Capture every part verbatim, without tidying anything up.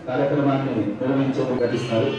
కార్యక్రమాన్ని నిర్వహించేందుకు గతిస్తారు.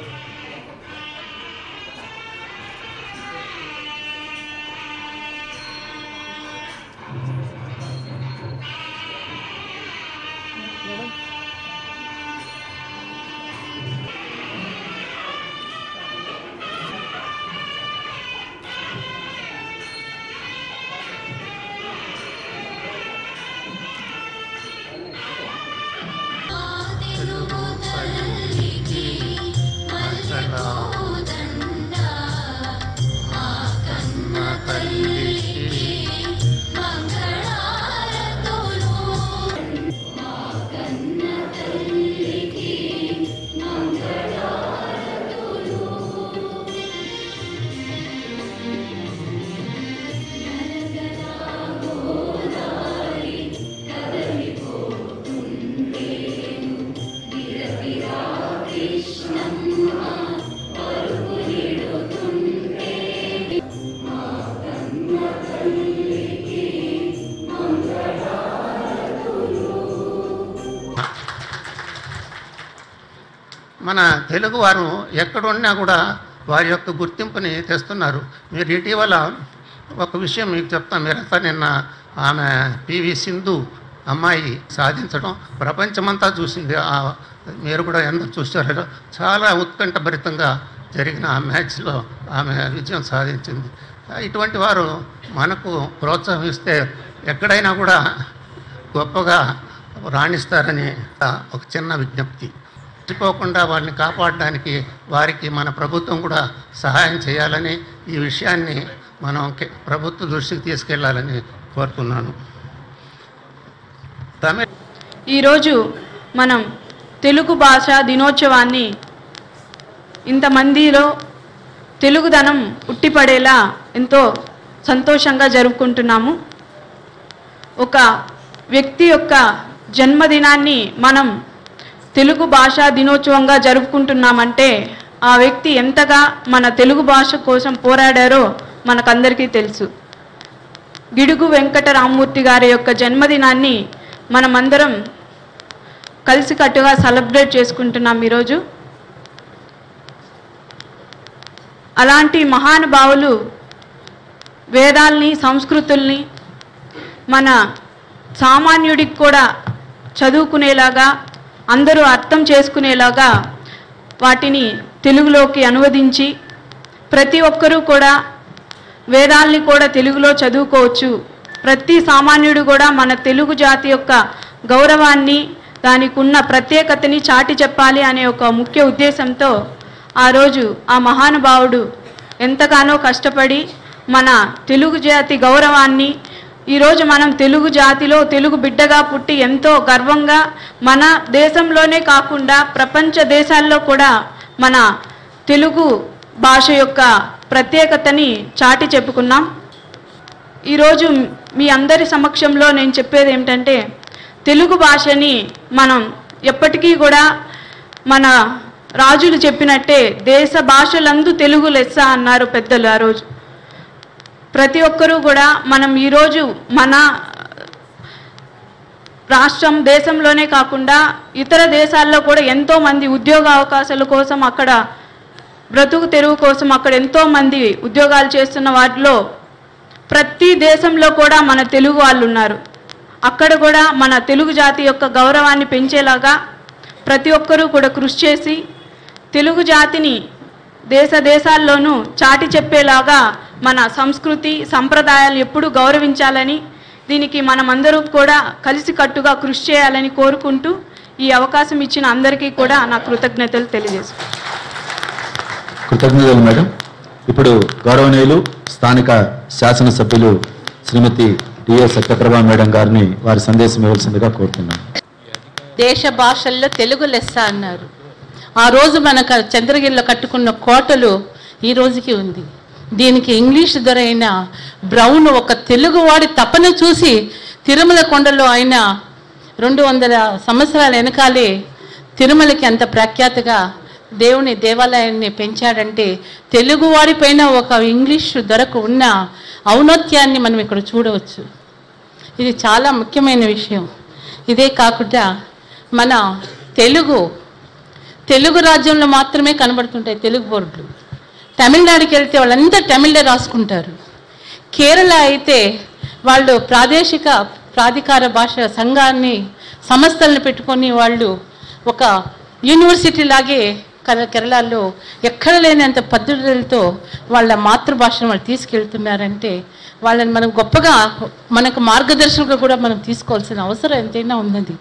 మన తెలుగువారు ఎక్కడున్నా కూడా వారి యొక్క గుర్తింపుని తెస్తున్నారు. మీరు ఇటీవల ఒక విషయం మీకు చెప్తాను. మీరంతా నిన్న ఆమె పివి సింధు అమ్మాయి సాధించడం ప్రపంచమంతా చూసింది. మీరు కూడా ఎంత చూస్తారో చాలా ఉత్కంఠభరితంగా జరిగిన ఆ మ్యాచ్లో ఆమె విజయం సాధించింది. ఇటువంటి వారు మనకు ప్రోత్సహిస్తే ఎక్కడైనా కూడా గొప్పగా రాణిస్తారని ఒక చిన్న విజ్ఞప్తి. మర్చిపోకుండా వారిని కాపాడడానికి వారికి మన ప్రభుత్వం కూడా సహాయం చేయాలని, ఈ విషయాన్ని మనం ప్రభుత్వ దృష్టికి తీసుకెళ్లాలని కోరుతున్నాను. తమిళ ఈరోజు మనం తెలుగు భాష దినోత్సవాన్ని ఇంతమందిలో తెలుగుదనం ఉట్టిపడేలా ఎంతో సంతోషంగా జరుపుకుంటున్నాము. ఒక వ్యక్తి యొక్క జన్మదినాన్ని మనం తెలుగు భాషా దినోత్సవంగా జరుపుకుంటున్నామంటే ఆ వ్యక్తి ఎంతగా మన తెలుగు భాష కోసం పోరాడారో మనకందరికీ తెలుసు. గిడుగు వెంకట రామమూర్తి గారి యొక్క జన్మదినాన్ని మనమందరం కలిసికట్టుగా సెలబ్రేట్ చేసుకుంటున్నాం ఈరోజు. అలాంటి మహానుభావులు వేదాల్ని, సంస్కృతుల్ని మన సామాన్యుడికి కూడా చదువుకునేలాగా, అందరూ అర్థం చేసుకునేలాగా వాటిని తెలుగులోకి అనువదించి ప్రతి ఒక్కరూ కూడా వేదాల్ని కూడా తెలుగులో చదువుకోవచ్చు. ప్రతి సామాన్యుడు కూడా మన తెలుగు జాతి యొక్క గౌరవాన్ని, దానికి ఉన్న ప్రత్యేకతని చాటి చెప్పాలి అనే ఒక ముఖ్య ఉద్దేశంతో ఆ రోజు ఆ మహానుభావుడు ఎంతగానో కష్టపడి మన తెలుగు జాతి గౌరవాన్ని, ఈరోజు మనం తెలుగు జాతిలో తెలుగు బిడ్డగా పుట్టి ఎంతో గర్వంగా మన దేశంలోనే కాకుండా ప్రపంచ దేశాల్లో కూడా మన తెలుగు భాష యొక్క ప్రత్యేకతని చాటి చెప్పుకున్నాం. ఈరోజు మీ అందరి సమక్షంలో నేను చెప్పేది ఏమిటంటే, తెలుగు భాషని మనం ఎప్పటికీ కూడా మన రాజులు చెప్పినట్టే దేశ భాషలందు తెలుగు లెస్స అన్నారు పెద్దలు ఆ రోజు. ప్రతి ఒక్కరూ కూడా మనం ఈరోజు మన రాష్ట్రం దేశంలోనే కాకుండా ఇతర దేశాల్లో కూడా ఎంతోమంది ఉద్యోగ అవకాశాల కోసం, అక్కడ బ్రతుకు తెరువు కోసం అక్కడ ఎంతోమంది ఉద్యోగాలు చేస్తున్న వాటిలో ప్రతి దేశంలో కూడా మన తెలుగు వాళ్ళు ఉన్నారు. అక్కడ కూడా మన తెలుగు జాతి యొక్క గౌరవాన్ని పెంచేలాగా ప్రతి ఒక్కరూ కూడా కృషి చేసి తెలుగు జాతిని దేశ దేశాల్లోనూ చాటి చెప్పేలాగా మన సంస్కృతి సంప్రదాయాలు ఎప్పుడూ గౌరవించాలని, దీనికి మనమందరూ కూడా కలిసికట్టుగా కృషి చేయాలని కోరుకుంటూ ఈ అవకాశం ఇచ్చిన అందరికీ కూడా నా కృతజ్ఞతలు తెలియజేస్తున్నాను. కృతజ్ఞతలు మేడం. ఇప్పుడు గౌరవనీయులు స్థానిక శాసనసభ్యులు శ్రీమతి డిఏ సత్యప్రభ మేడం గారిని వారి సందేశం ఇవ్వాల్సిందిగా కోరుతున్నాను. దేశ భాషల్లో తెలుగు లెస్స అన్నారు. ఆ రోజు మనకు చంద్రగిరిలో కట్టుకున్న కోటలు ఈ రోజుకి ఉంది. దీనికి ఇంగ్లీష్ దొరైన బ్రౌన్ ఒక తెలుగువాడి తపన చూసి తిరుమల కొండలో ఆయన రెండు వందల సంవత్సరాల వెనకాలే తిరుమలకి అంత ప్రఖ్యాతగా దేవుని దేవాలయాన్ని పెంచాడంటే తెలుగువాడి పైన ఒక ఇంగ్లీష్ దొరకు ఉన్న ఔన్నత్యాన్ని మనం ఇక్కడ చూడవచ్చు. ఇది చాలా ముఖ్యమైన విషయం. ఇదే కాకుండా మన తెలుగు తెలుగు రాజ్యంలో మాత్రమే కనబడుతుంటాయి తెలుగు బోర్డులు. తమిళనాడుకి వెళ్తే వాళ్ళంతా తమిళే రాసుకుంటారు. కేరళ అయితే వాళ్ళు ప్రాదేశిక ప్రాధికార భాష సంఘాన్ని సంస్థలను పెట్టుకొని వాళ్ళు ఒక యూనివర్సిటీ లాగే కేరళలో ఎక్కడ లేనంత పద్ధతులతో వాళ్ళ మాతృభాషను వాళ్ళు తీసుకెళ్తున్నారంటే వాళ్ళని మనం గొప్పగా మనకు మార్గదర్శకులు కూడా మనం తీసుకోవాల్సిన అవసరం ఎంతైనా ఉన్నది.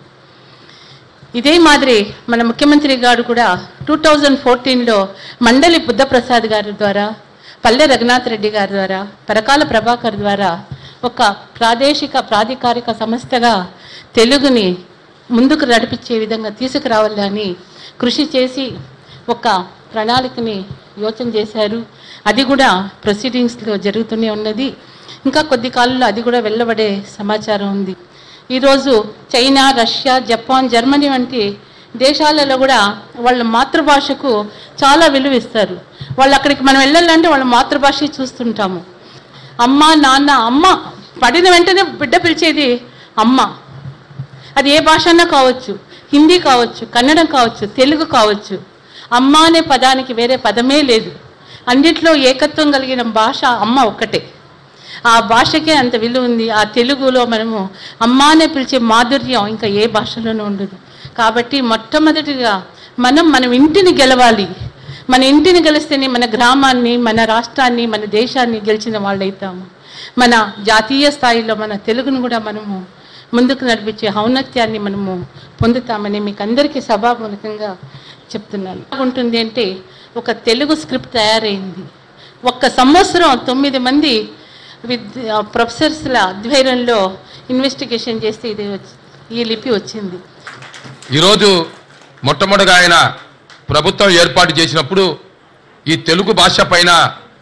ఇదే మాదిరి మన ముఖ్యమంత్రి గారు కూడా టూ థౌజండ్ ఫోర్టీన్లో మండలి బుద్ధప్రసాద్ గారి ద్వారా, పల్లె రఘునాథ్ రెడ్డి గారి ద్వారా, పరకాల ప్రభాకర్ ద్వారా ఒక ప్రాదేశిక ప్రాధికారిక సంస్థగా తెలుగుని ముందుకు నడిపించే విధంగా తీసుకురావాలని కృషి చేసి ఒక ప్రణాళికని యోచన చేశారు. అది కూడా ప్రొసీడింగ్స్లో జరుగుతూనే ఉన్నది. ఇంకా కొద్ది కాలంలో అది కూడా వెళ్ళబడే సమాచారం ఉంది. ఈరోజు చైనా, రష్యా, జపాన్, జర్మనీ వంటి దేశాలలో కూడా వాళ్ళ మాతృభాషకు చాలా విలువ ఇస్తారు. వాళ్ళు అక్కడికి మనం వెళ్ళాలంటే వాళ్ళ మాతృభాష చూస్తుంటాము. అమ్మ, నాన్న, అమ్మ పడిన వెంటనే బిడ్డ పిలిచేది అమ్మ. అది ఏ భాష అన్నా కావచ్చు, హిందీ కావచ్చు, కన్నడం కావచ్చు, తెలుగు కావచ్చు. అమ్మ అనే పదానికి వేరే పదమే లేదు. అన్నిట్లో ఏకత్వం కలిగిన భాష అమ్మ ఒక్కటే. ఆ భాషకే అంత విలువ ఉంది. ఆ తెలుగులో మనము అమ్మ అనే పిలిచే మాధుర్యం ఇంకా ఏ భాషలోనూ ఉండదు. కాబట్టి మొట్టమొదటిగా మనం మనం ఇంటిని గెలవాలి. మన ఇంటిని గెలిస్తేనే మన గ్రామాన్ని, మన రాష్ట్రాన్ని, మన దేశాన్ని గెలిచిన వాళ్ళు అవుతాము. మన జాతీయ స్థాయిలో మన తెలుగును కూడా మనము ముందుకు నడిపించే ఔన్నత్యాన్ని మనము పొందుతామని మీకు అందరికీ సభామూలకంగా చెప్తున్నాను. ఉంటుంది అంటే ఒక తెలుగు స్క్రిప్ట్ తయారైంది. ఒక్క సంవత్సరం తొమ్మిది మంది విద్య ప్రొఫెసర్స్ల ఆధ్వర్యంలో ఇన్వెస్టిగేషన్ చేస్తే ఇది ఈ లిపి వచ్చింది. ఈరోజు మొట్టమొదటిగా ఆయన ప్రభుత్వం ఏర్పాటు చేసినప్పుడు ఈ తెలుగు భాష పైన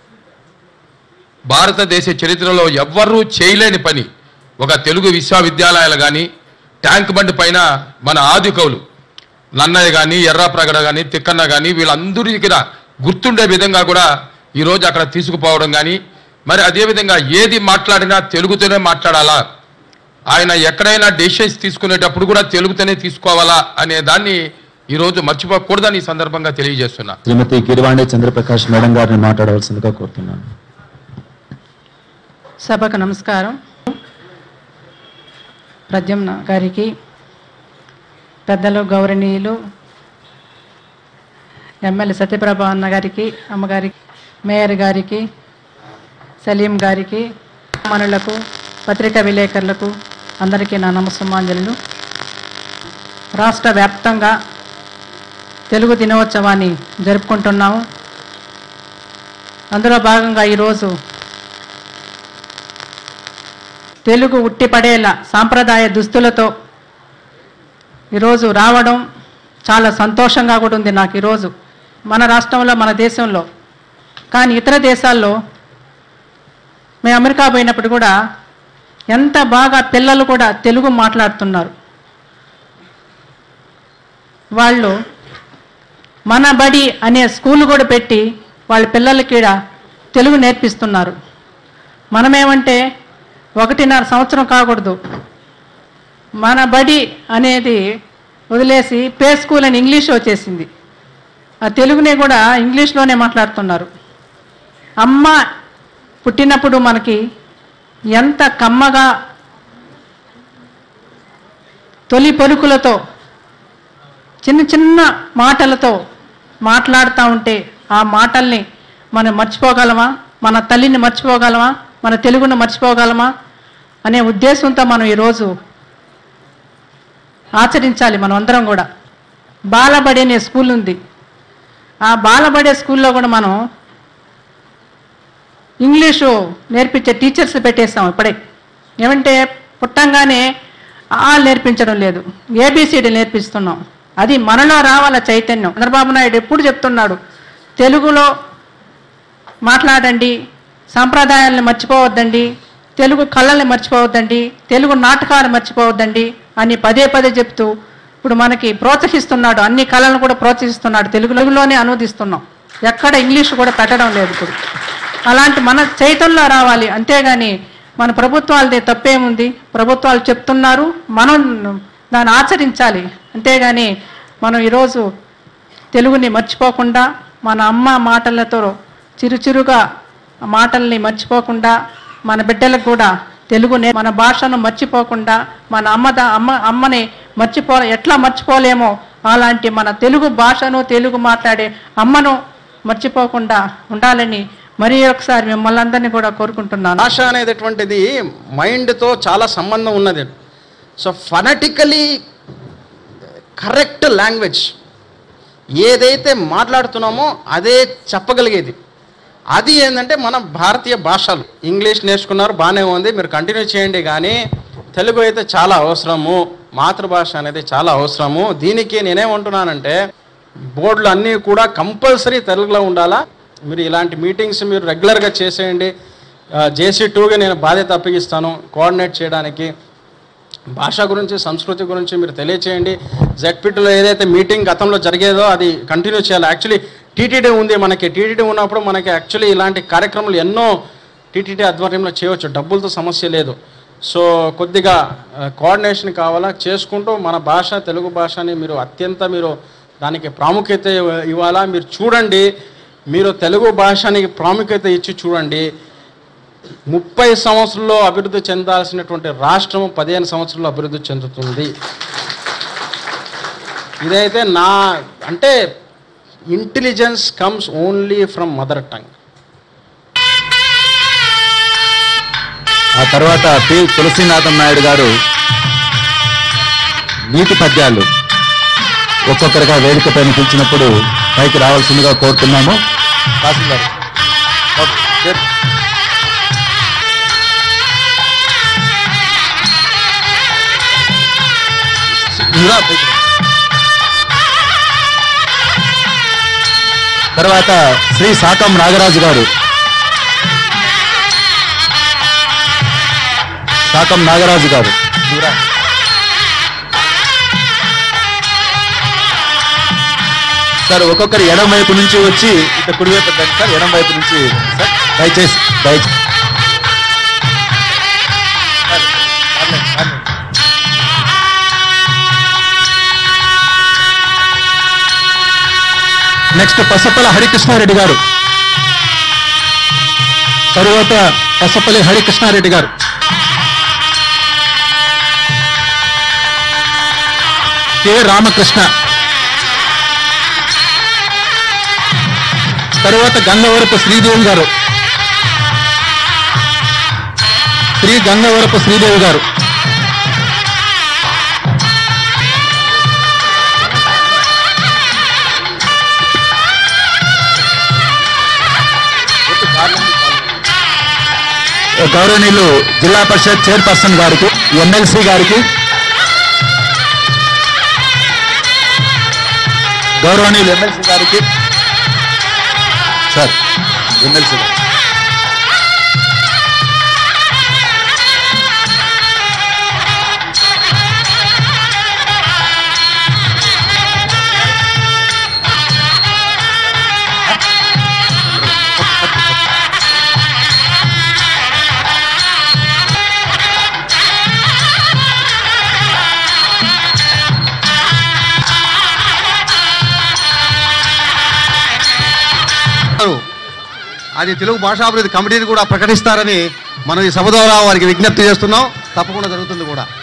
భారతదేశ చరిత్రలో ఎవ్వరూ చేయలేని పని, ఒక తెలుగు విశ్వవిద్యాలయాలు కానీ ట్యాంక్ బండ్ పైన మన ఆది కవులు నన్నయ్య కానీ, ఎర్రాప్రగడ కానీ, తిక్కన్న కానీ వీళ్ళందరికీ కూడా గుర్తుండే విధంగా కూడా ఈరోజు అక్కడ తీసుకుపోవడం కానీ, మరి అదేవిధంగా ఏది మాట్లాడినా తెలుగుతోనే మాట్లాడాలా, ఆయన ఎక్కడైనా డెసిషన్స్ తీసుకునేటప్పుడు కూడా తెలుగుతోనే తీసుకోవాలా అనే దాన్ని ఈరోజు మర్చిపోకూడదని ఈ సందర్భంగా తెలియజేస్తున్నా. శ్రీమతి గిరివాణి చంద్రప్రకాష్ మేడం గారిని మాట్లాడవలసిందిగా కోరుతున్నాను. సభకు నమస్కారం. ప్రద్యుమ్న గారికి, పెద్దలు గౌరవనీయులు ఎమ్మెల్యే సత్యప్రభ అన్న గారికి, అమ్మగారికి, మేయర్ గారికి, సలీం గారికి, మనులకు, పత్రికా విలేకరులకు అందరికీ నా నమస్సుమాంజలు. రాష్ట్ర వ్యాప్తంగా తెలుగు దినోత్సవాన్ని జరుపుకుంటున్నాము. అందులో భాగంగా ఈరోజు తెలుగు ఉట్టిపడేలా సాంప్రదాయ దుస్తులతో ఈరోజు రావడం చాలా సంతోషంగా కూడా ఉంది నాకు. ఈరోజు మన రాష్ట్రంలో, మన దేశంలో, కానీ ఇతర దేశాల్లో మేము అమెరికా పోయినప్పుడు కూడా ఎంత బాగా పిల్లలు కూడా తెలుగు మాట్లాడుతున్నారు. వాళ్ళు మన బడి అనే స్కూల్ కూడా పెట్టి వాళ్ళ పిల్లలకి కూడా తెలుగు నేర్పిస్తున్నారు. మనమేమంటే ఒకటిన్నర సంవత్సరం కాకూడదు, మన బడి అనేది వదిలేసి ప్లే స్కూల్ అని ఇంగ్లీష్ వచ్చేసింది. ఆ తెలుగునే కూడా ఇంగ్లీష్లోనే మాట్లాడుతున్నారు. అమ్మ పుట్టినప్పుడు మనకి ఎంత కమ్మగా తొలి పలుకులతో చిన్న చిన్న మాటలతో మాట్లాడుతూ ఉంటే ఆ మాటల్ని మనం మర్చిపోగలమా? మన తల్లిని మర్చిపోగలమా? మన తెలుగును మర్చిపోగలమా అనే ఉద్దేశంతో మనం ఈరోజు ఆచరించాలి. మనం అందరం కూడా బాలబడి అనే స్కూల్ ఉంది. ఆ బాలబడే స్కూల్లో కూడా మనం ఇంగ్లీషు నేర్పించే టీచర్స్ పెట్టేస్తాం. ఇప్పుడే ఏమంటే పుట్టంగానే ఆ నేర్పించడం లేదు, ఏబిసిడి నేర్పిస్తున్నాం. అది మనలో రావాల చైతన్యం. చంద్రబాబు నాయుడు ఎప్పుడు చెప్తున్నాడు, తెలుగులో మాట్లాడండి, సాంప్రదాయాలను మర్చిపోవద్దండి, తెలుగు కళల్ని మర్చిపోవద్దండి, తెలుగు నాటకాలు మర్చిపోవద్దండి అని పదే పదే చెప్తూ ఇప్పుడు మనకి ప్రోత్సహిస్తున్నాడు. అన్ని కళలను కూడా ప్రోత్సహిస్తున్నాడు. తెలుగులోనే అనువదిస్తున్నాం, ఎక్కడ ఇంగ్లీష్ కూడా పెట్టడం లేదు. ఇప్పుడు అలాంటి మన చైతన్యంలో రావాలి. అంతేగాని మన ప్రభుత్వాలదే తప్పేముంది? ప్రభుత్వాలు చెప్తున్నారు, మనం దాన్ని ఆచరించాలి. అంతేగాని మనం ఈరోజు తెలుగుని మర్చిపోకుండా మన అమ్మ మాటలతో చిరుచిరుగా మాటల్ని మర్చిపోకుండా మన బిడ్డలకు కూడా తెలుగునే మన భాషను మర్చిపోకుండా మన అమ్మ అమ్మ అమ్మని మర్చిపో ఎట్లా మర్చిపోలేమో అలాంటి మన తెలుగు భాషను తెలుగు మాట్లాడే అమ్మను మర్చిపోకుండా ఉండాలని మరి ఒకసారి మిమ్మల్ని అందరినీ కూడా కోరుకుంటున్నాను. భాష అనేటటువంటిది మైండ్తో చాలా సంబంధం ఉన్నది. సో ఫనటికలీ కరెక్ట్ లాంగ్వేజ్ ఏదైతే మాట్లాడుతున్నామో అదే చెప్పగలిగేది. అది ఏంటంటే మన భారతీయ భాషలు. ఇంగ్లీష్ నేర్చుకున్నారు, బాగానే ఉంది, మీరు కంటిన్యూ చేయండి. కానీ తెలుగు అయితే చాలా అవసరము, మాతృభాష అనేది చాలా అవసరము. దీనికి నేనేమంటున్నానంటే బోర్డులు అన్నీ కూడా కంపల్సరీ తెలుగులో ఉండాలా. మీరు ఇలాంటి మీటింగ్స్ మీరు రెగ్యులర్గా చేసేయండి. జేసీ టూగా నేను బాధ్యత అప్పగిస్తాను కోఆర్డినేట్ చేయడానికి. భాష గురించి సంస్కృతి గురించి మీరు తెలియచేయండి. జెడ్పీటీలో ఏదైతే మీటింగ్ గతంలో జరిగేదో అది కంటిన్యూ చేయాలి. యాక్చువల్లీ టీటీడీ ఉంది మనకి. టీటీడీ ఉన్నప్పుడు మనకి యాక్చువల్లీ ఇలాంటి కార్యక్రమాలు ఎన్నో టీటీడీ ఆధ్వర్యంలో చేయవచ్చు, డబ్బులతో సమస్య లేదు. సో కొద్దిగా కోఆర్డినేషన్ కావాలా, చేసుకుంటూ మన భాష తెలుగు భాషని మీరు అత్యంత మీరు దానికి ప్రాముఖ్యత ఇవ్వాలా. మీరు చూడండి, మీరు తెలుగు భాషని ప్రాముఖ్యత ఇచ్చి చూడండి. ముప్పై సంవత్సరాల్లో అభివృద్ధి చెందాల్సినటువంటి రాష్ట్రం పదిహేను సంవత్సరాల్లో అభివృద్ధి చెందుతుంది. ఇదైతే నా అంటే intelligence comes only from mother tongue. ఆ తర్వాత పి తులసీనాథం నాయుడు గారు నీతి పద్యాలు ఒక్కొక్కరిగా వేదిక పైన పిలిచినప్పుడు పైకి రావాల్సిందిగా కోరుతున్నాము. తహసీల్దార్ తర్వాత శ్రీ సాకం నాగరాజు గారు సాకం నాగరాజు గారు సార్ ఒక్కొక్కరు ఎడం వైపు నుంచి వచ్చి ఇక కుడివైపు సార్ ఎడం వైపు నుంచి సార్ దయచేసి దయచేసి నెక్స్ట్ పసపల్లి హరికృష్ణారెడ్డి గారు, తరువాత పసపల్లి హరికృష్ణారెడ్డి గారు, కె రామకృష్ణ, తరువాత గంగవరపు శ్రీదేవి గారు, శ్రీ గంగవరపు శ్రీదేవి గారు, గౌరవనీయులు జిల్లా పరిషత్ చైర్పర్సన్ గారికి, ఎమ్మెల్సీ గారికి, గౌరవనీయులు ఎమ్మెల్సీ గారికి సార్ ఎమ్మెల్సీ గారు అది తెలుగు భాషాభివృద్ధి కమిటీని కూడా ప్రకటిస్తారని మనం ఈ సభ ద్వారా వారికి విజ్ఞప్తి చేస్తున్నాం. తప్పకుండా జరుగుతుంది కూడా.